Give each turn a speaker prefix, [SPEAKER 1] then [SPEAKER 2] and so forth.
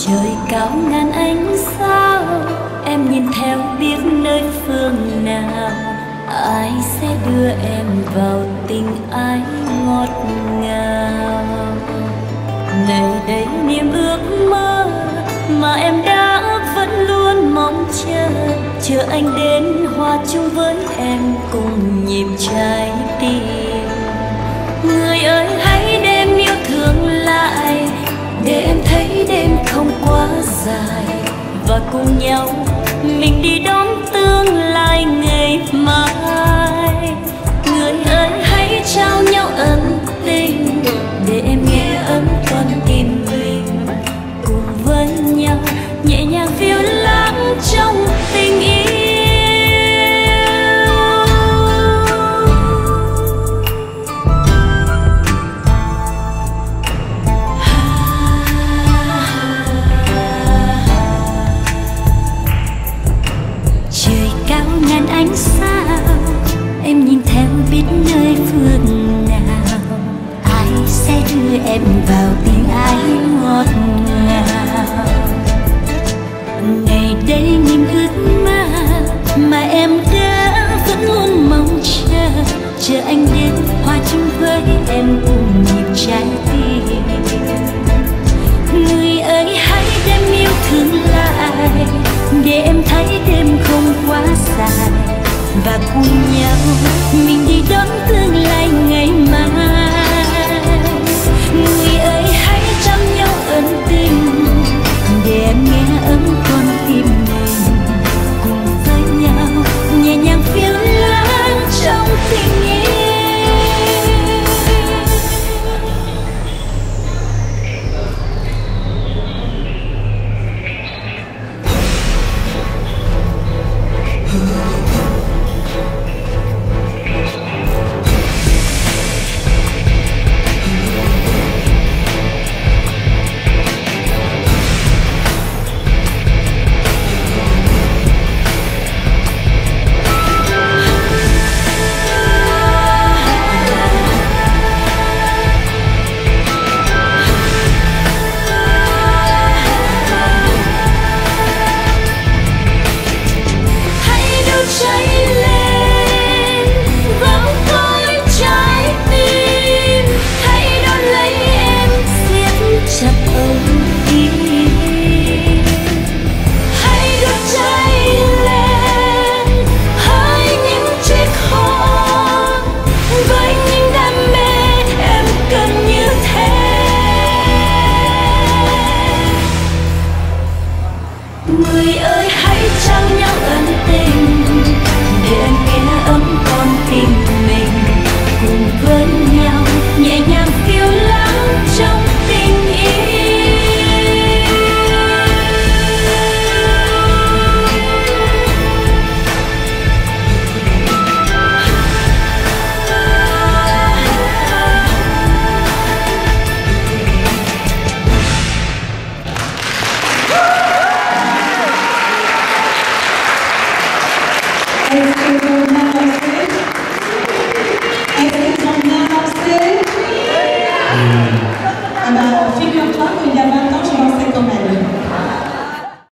[SPEAKER 1] Trời cao ngàn ánh sao, em nhìn theo biết nơi phương nào. Ai sẽ đưa em vào tình ái ngọt ngào. Này đây niềm ước mơ mà em đã vẫn luôn mong chờ. Chờ anh đến hòa chung với em cùng nhịp trái tim. Người ơi hãy đem yêu thương lại, để em thấy đêm không quá dài. Và cùng nhau mình đi đón tương lai ngày mai. Người ơi hãy trao nhau ân tình, để em nghe ấm con tim mình. Cùng với nhau nhẹ nhàng phiêu lãng trong tình yêu. Trời cao ngàn ánh sao, em nhìn theo biết nơi phương nào. Ai sẽ đưa em vào tình ái ngọt ngào. Ngày đây niềm ước mơ mà em đã vẫn luôn mong chờ. Chờ anh đến hòa chung với em cùng nhịp trái tim. Người ơi hãy đem yêu thương lại, để em thấy đêm không quá dài. Và cùng nhau mình đi đón tương lai ngày mai. Người ơi hãy trao nhau ân tình, để em nghe ấm con tim mình. Cùng với nhau nhẹ nhàng phiêu lãng trong tình yêu. Người